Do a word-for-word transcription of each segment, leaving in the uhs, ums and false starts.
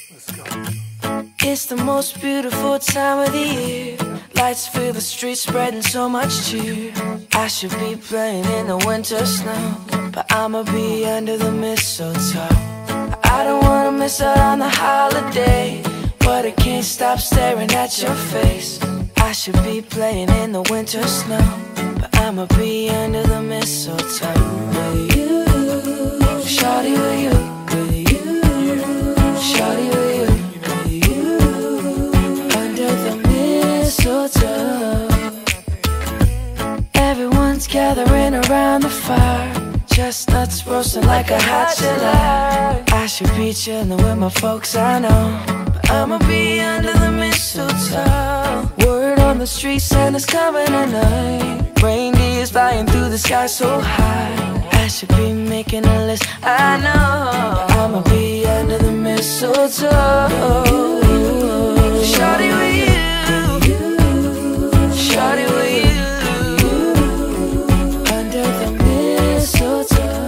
Let's go. It's the most beautiful time of the year. Lights fill the streets, spreading so much cheer. I should be playing in the winter snow, but I'ma be under the mistletoe. I don't wanna miss out on the holiday, but I can't stop staring at your face. I should be playing in the winter snow, but I'ma be under the mistletoe. With you, shawty, with you, with you, shawty, with you, with you, under the mistletoe. Everyone's gathering around the fire, chestnuts roasting like a hot July. I should be chilling with my folks, I know, but I'ma be under the mistletoe. Word on the street, Santa's coming tonight. Reindeers flying through the sky so high. I should be making a list, I know, but I'ma be under the mistletoe. Shawty with you, shawty with you, under the mistletoe.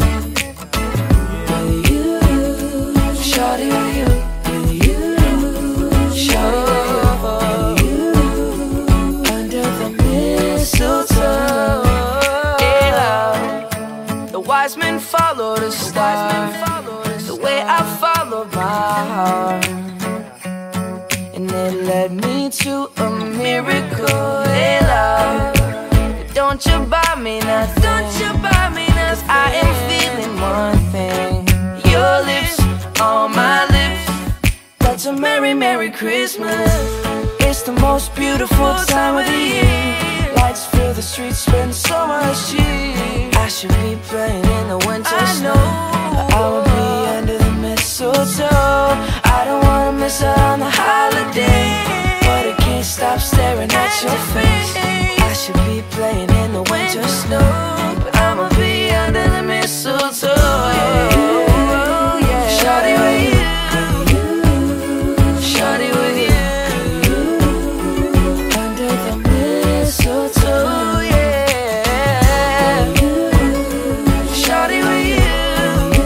With you, shawty with you, with you, shawty with you, under the mistletoe. Hey love, the wise men follow the star, the way I follow my heart, and it led me to a miracle. Hey love, don't you buy me nothing, don't you buy me nothing, 'cause I am feeling one thing. Your lips on my lips, that's a merry, merry Christmas. It's the most beautiful time of the year. Lights fill the streets, spend so much cheer. I should be playing in the winter snow, but I will be under the mistletoe. I don't wanna miss out on the holiday, but I can't stop staring at your face. I should be playing in the winter snow, but I'ma be under the mistletoe. Yeah. Shawty with you, shawty with you, under the mistletoe. Yeah. Shawty with you,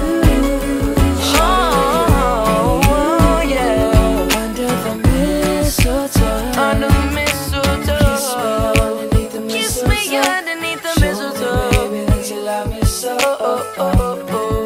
oh yeah, under the mistletoe, under the mistletoe. Kiss me underneath the mistletoe, baby, that you love me so. Oh, oh, oh.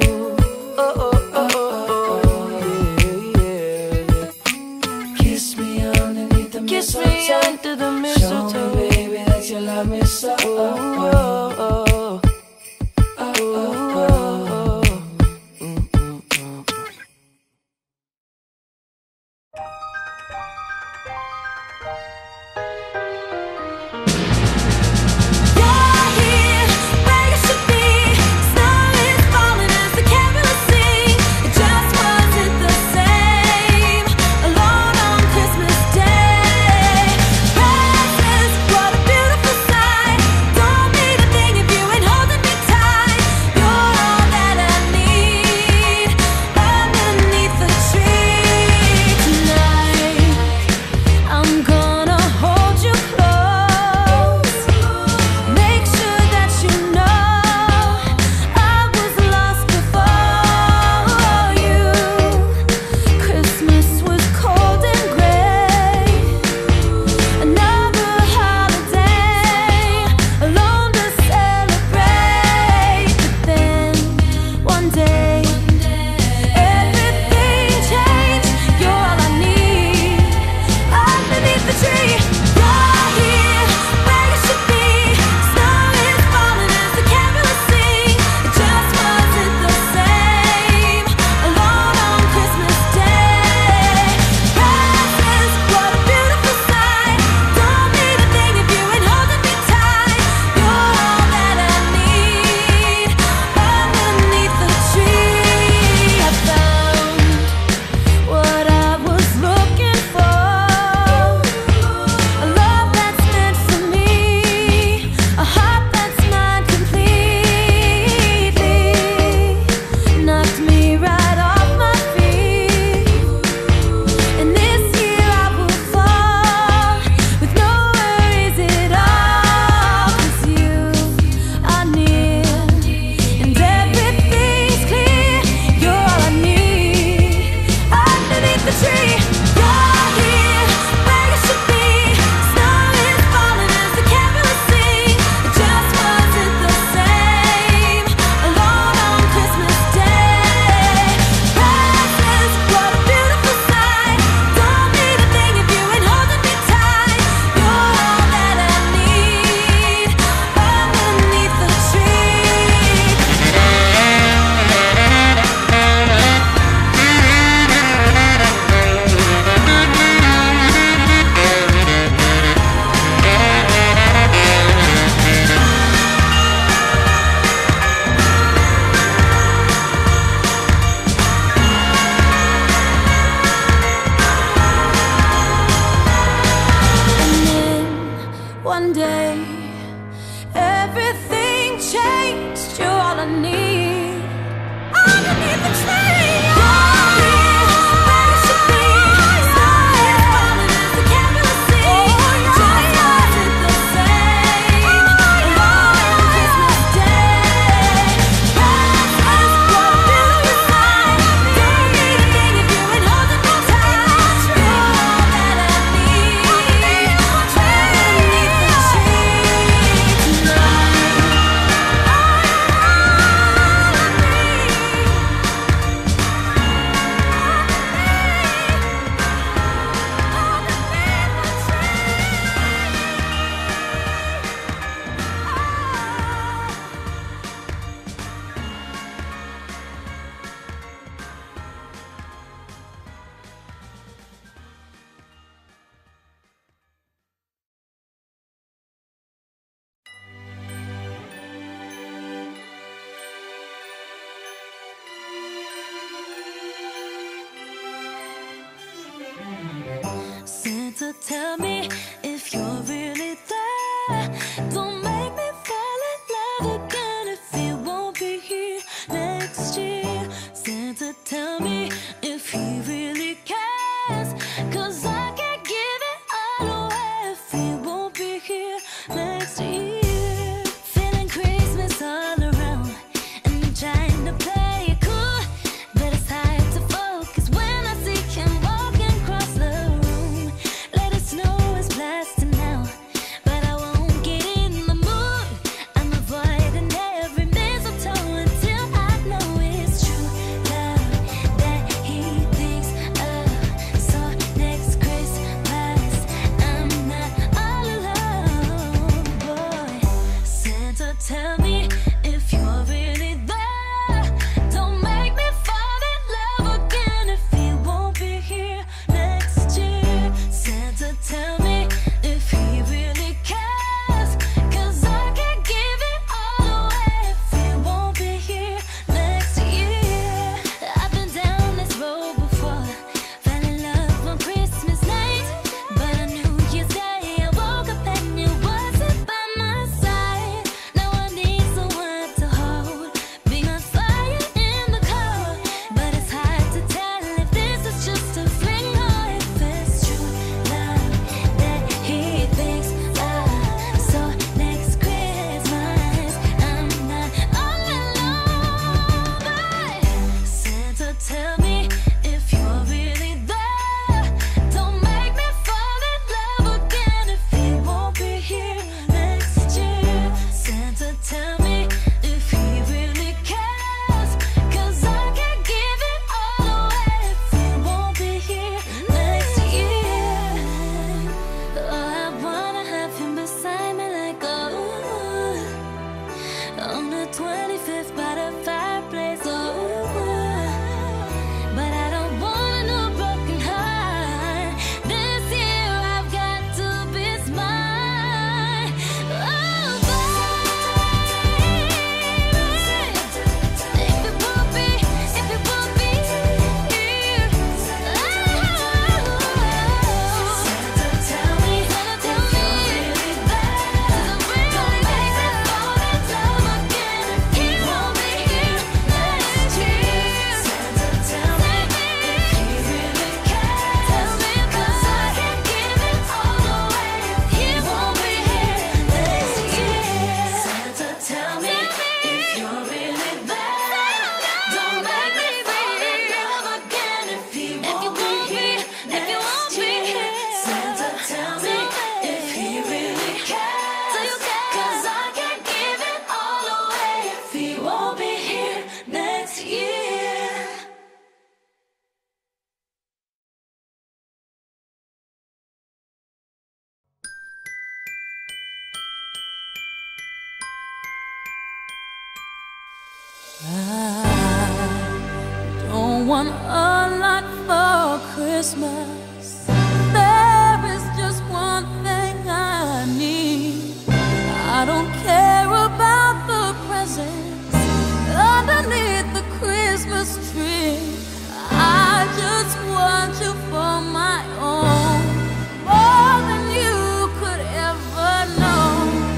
want a lot for Christmas. There is just one thing I need. I don't care about the presents underneath the Christmas tree. I just want you for my own, more than you could ever know.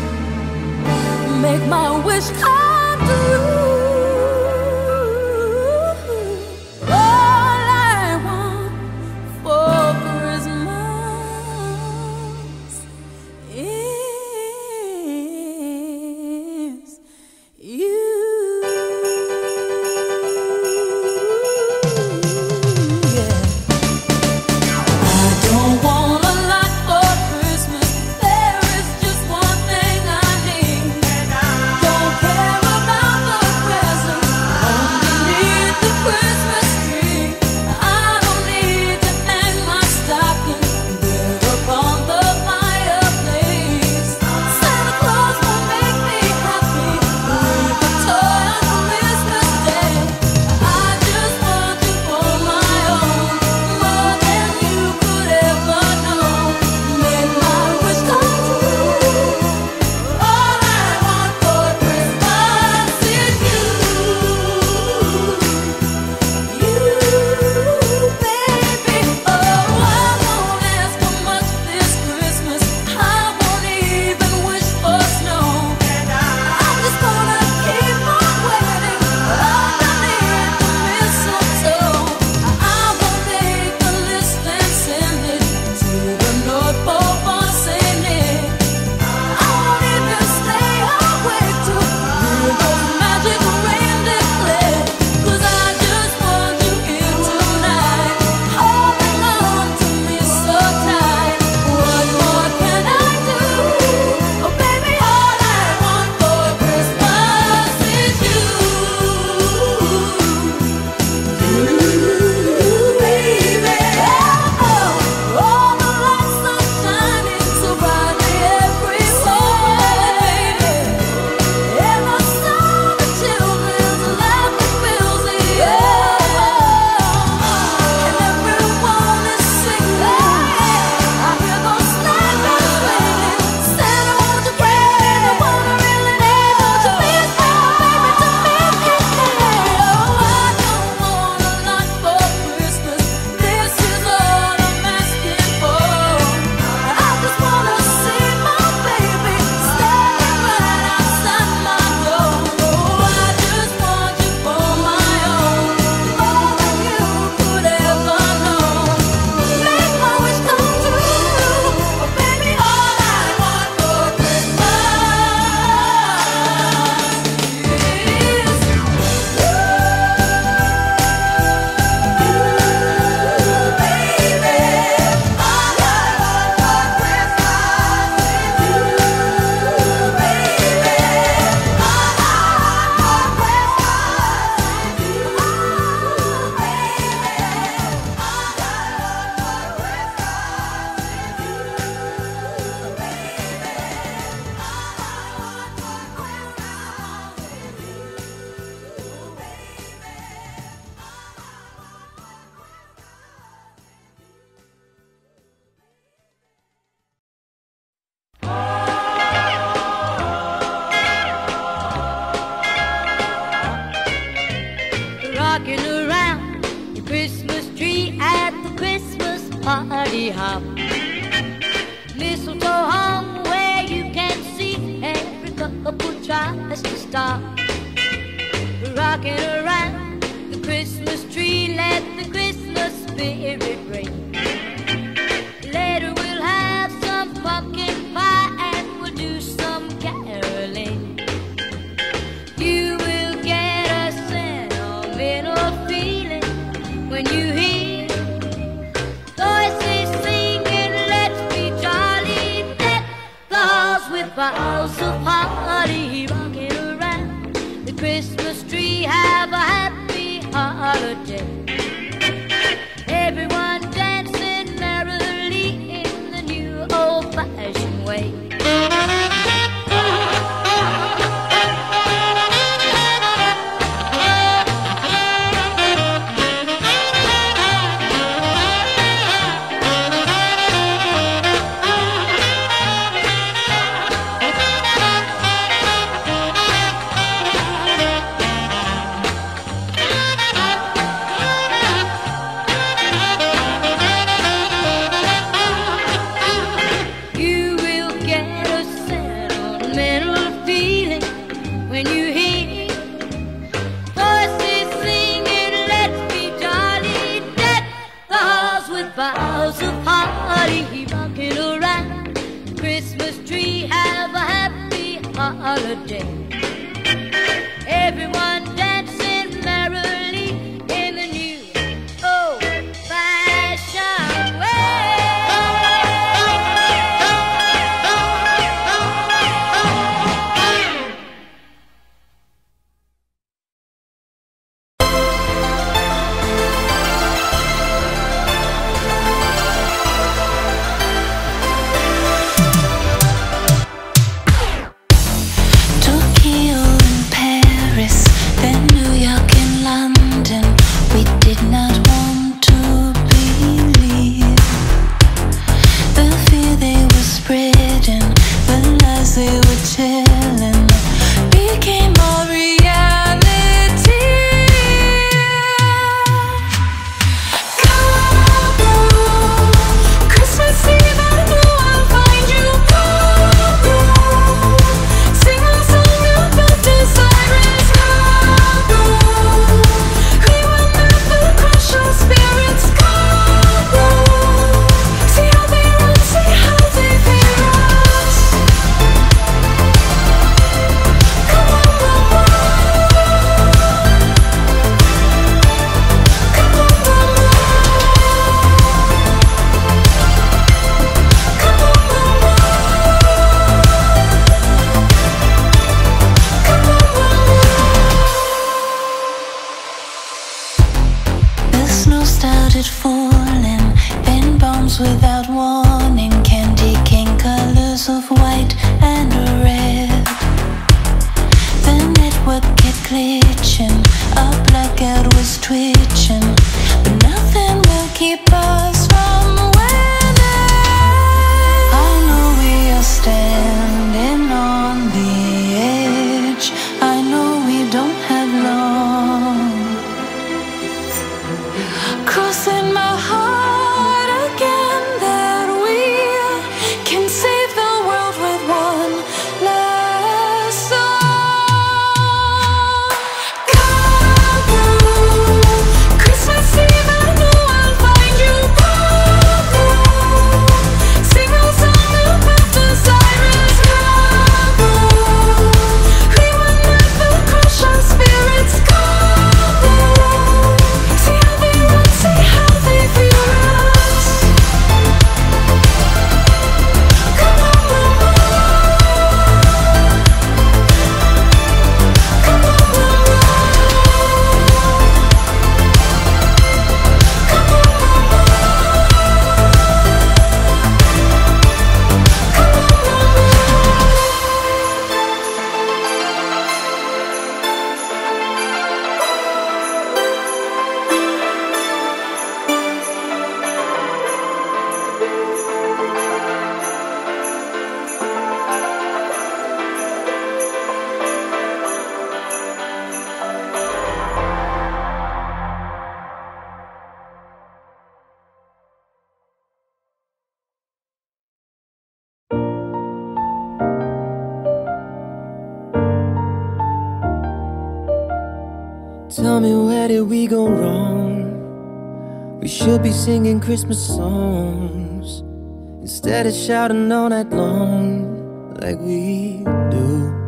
Make my wish come true. Party hop, mistletoe hung where you can see every couple tries to stop. Rocking around the Christmas tree, let the Christmas spirit ring. Later we'll have some pumpkin pie and we'll do some caroling. You will get a sentimental feeling when you hear boughs of holly rocking around the Christmas tree. Have a happy holiday. Everyone dance it falling in bombs without warning. Candy cane colors of white and red. The network kept glitching, our blackout was twitching, but nothing will keep us from winning. I know we are standing on the edge. I know we don't have long. Crossing my heart again that we can save the world with one last song. Kaboom! Christmas Eve, I know I'll find you. Kaboom! Sing a song about the sirens. Kaboom! We will never crush our spirits. Kaboom! See how they run, see how they feel us. Come on, come Tell me, where did we go wrong? We should be singing Christmas songs instead of shouting all night long like we do.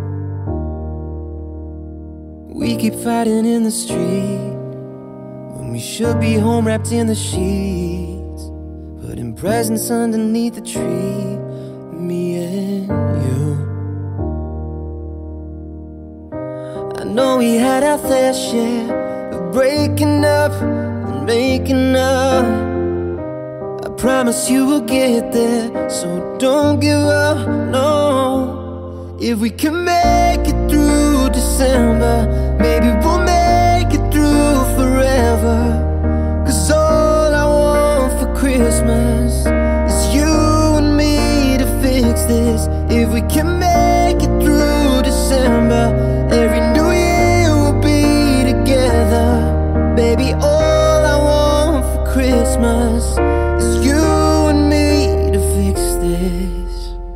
We keep fighting in the street when we should be home wrapped in the sheets, putting presents underneath the tree, me and you. I know we had our fair share of breaking up and making up. I promise you we'll get there, so don't give up, no. If we can make it through December, maybe we'll make it through forever. Cause all I want for Christmas is you and me to fix this. If we can make it through December, every new year we'll be together. Baby, all I want for Christmas is you and me to fix this.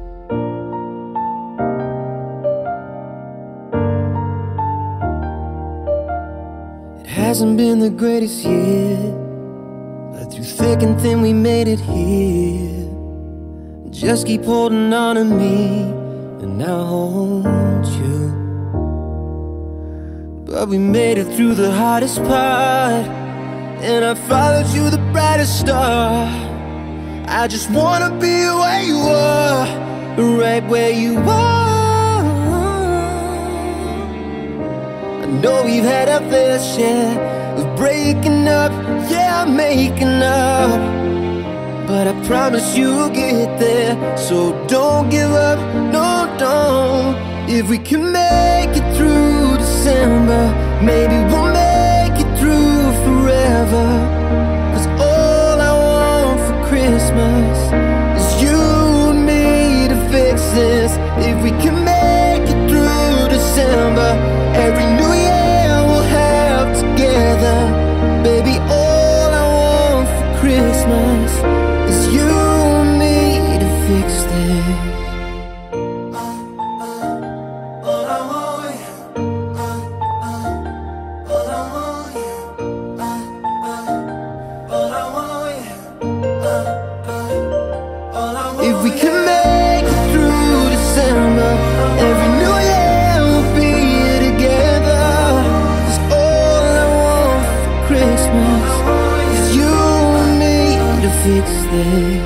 It hasn't been the greatest year, but through thick and thin we made it here. Just keep holding on to me and I'll hold you. But we made it through the hardest part, and I followed you the brightest star. I just wanna be where you are, right where you are. I know we've had our fair share of breaking up, yeah, making up, but I promise you'll get there, so don't give up, no, don't. If we can make it through December, maybe we'll make it through forever. Cause all I want for Christmas is you and me to fix this. If we can make it through December, every new year we'll have together. Baby, all I want for Christmas is you and me to fix this. If we can make it through December, every new year we'll be together. Cause all I want for Christmas is you and me to fix this.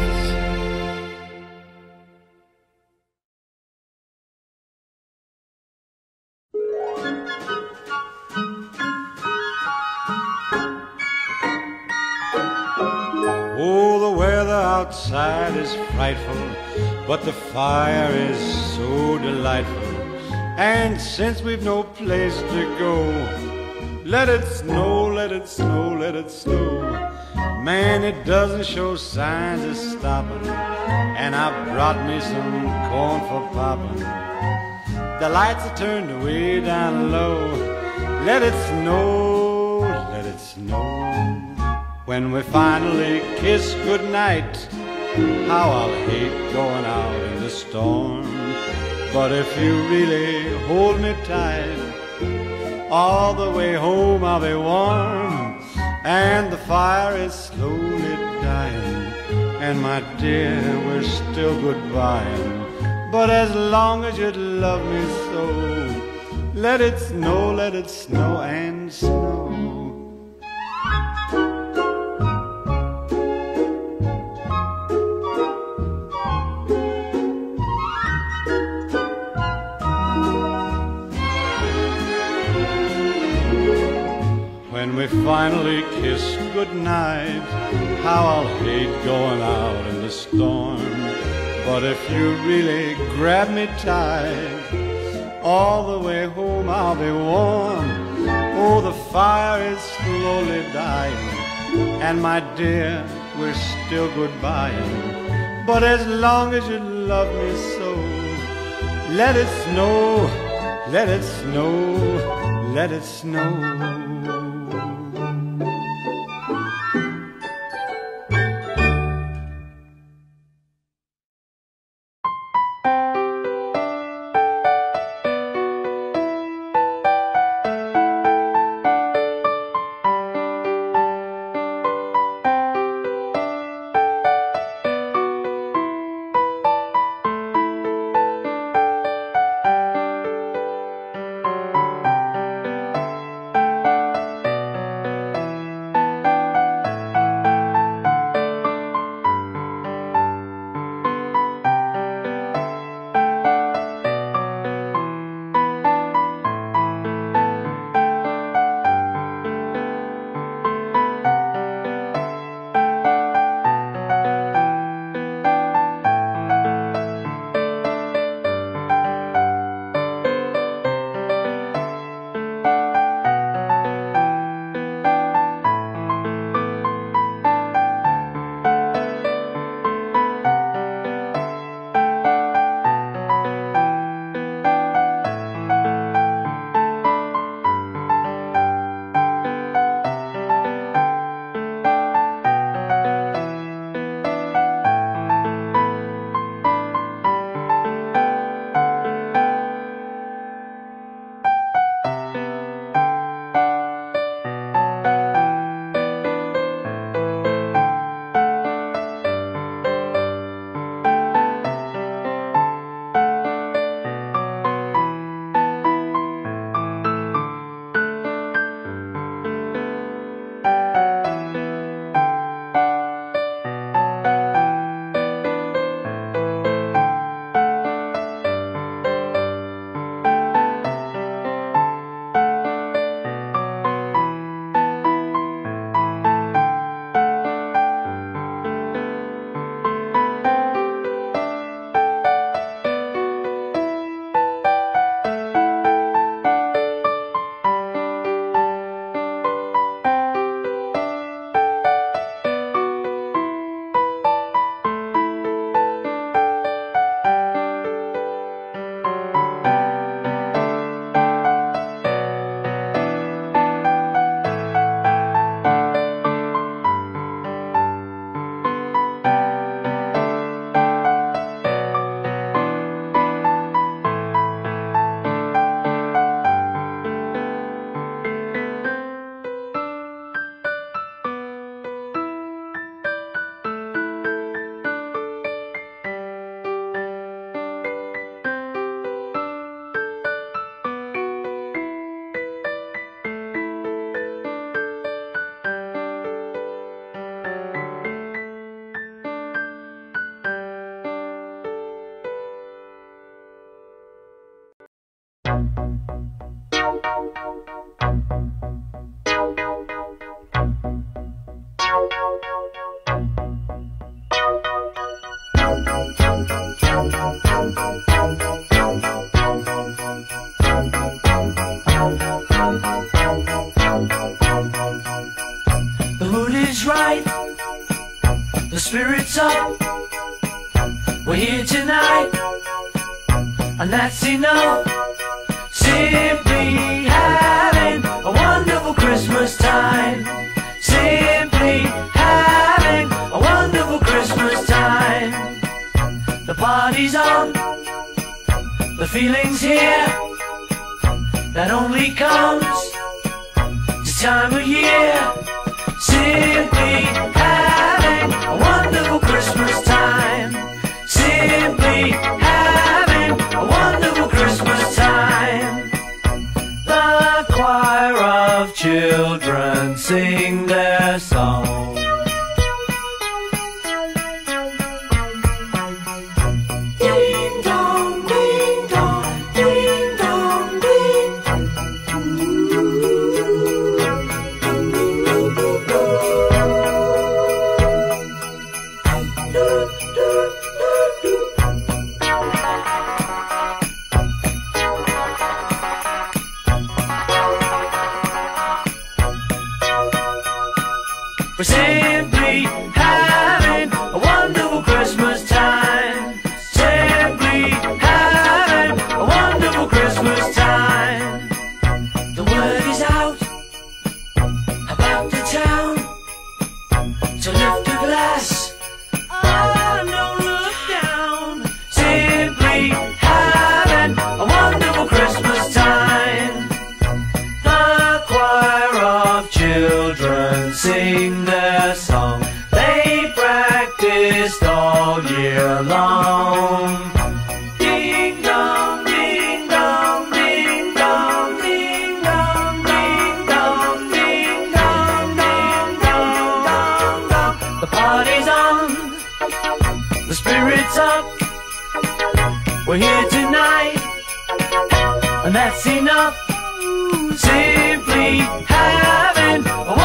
outside is frightful, but the fire is so delightful. And since we've no place to go, let it snow, let it snow, let it snow. Man, it doesn't show signs of stopping, and I brought me some corn for popping. The lights are turned way down low. Let it snow, let it snow. When we finally kiss goodnight, how I'll hate going out in the storm. But if you really hold me tight, all the way home I'll be warm. And the fire is slowly dying, and my dear, we're still goodbying. But as long as you love me so, let it snow, let it snow and snow. When we finally kiss goodnight, how I'll hate going out in the storm. But if you really grab me tight, all the way home I'll be warm. Oh, the fire is slowly dying, and my dear, we're still goodbying. But as long as you love me so, let it snow, let it snow, let it snow. is right, the spirit's up. We're here tonight, and that's enough. Simply having a wonderful Christmas time. Simply having a wonderful Christmas time. The party's on, the feeling's here, that only comes this time of year. Simply having a wonderful Christmas time. Simply having a wonderful Christmas time. The choir of children sing their song. Ding dong, ding dong, ding dong, ding. We're simply having a wonderful Christmas time. Simply having a wonderful Christmas time. The word is out about the town to lift a glass. Oh, no, look down. Simply having a wonderful Christmas time. The choir of children sing their song. They practiced all year long. Ding dong, ding dong, ding dong, ding dong, ding dong, ding dong, dong, dong, dong, dong. The party's on, the spirit's up. We're here tonight, and that's enough. Simply having a